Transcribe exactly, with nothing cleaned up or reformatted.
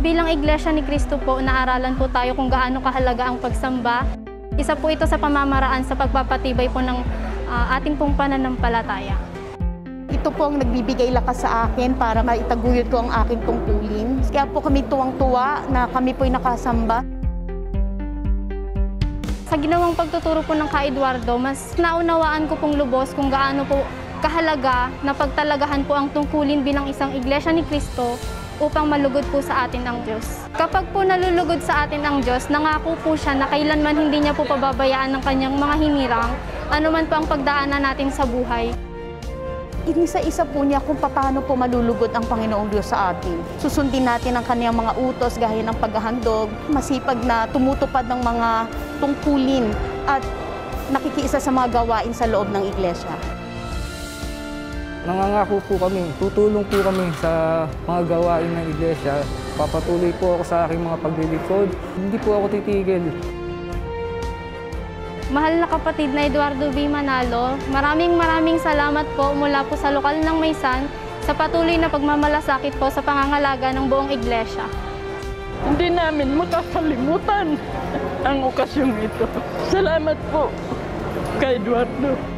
Bilang Iglesia ni Cristo po, naaralan po tayo kung gaano kahalaga ang pagsamba. Isa po ito sa pamamaraan sa pagpapatibay po ng uh, ating pong pananampalataya. Ito po ang nagbibigay lakas sa akin para maitaguyod ko ang aking tungkulin. Kaya po kami tuwang-tuwa na kami po'y nakasamba. Sa ginawang pagtuturo po ng Ka Eduardo, mas naunawaan ko pong lubos kung gaano po kahalaga na pagtalagahan po ang tungkulin bilang isang Iglesia ni Cristo upang malugod po sa atin ang Diyos. Kapag po nalulugod sa atin ang Diyos, nangako po siya na kailanman hindi niya po pababayaan ng kanyang mga hinirang, anuman po ang pagdaanan natin sa buhay. Inisa-isa po niya kung paano po malulugod ang Panginoong Diyos sa atin. Susundin natin ang kanyang mga utos gaya ng paghahandog, masipag na tumutupad ng mga tungkulin at nakikiisa sa mga gawain sa loob ng iglesia. Nangangako po kami, tutulong po kami sa mga gawain ng iglesia. Papatuloy po ako sa aking mga paglilingkod. Hindi po ako titigil. Mahal na kapatid na Eduardo V. Manalo, maraming maraming salamat po mula po sa lokal ng Maysan sa patuloy na pagmamalasakit po sa pangangalaga ng buong iglesia. Hindi namin makakalimutan ang okasyong ito. Salamat po kay Eduardo.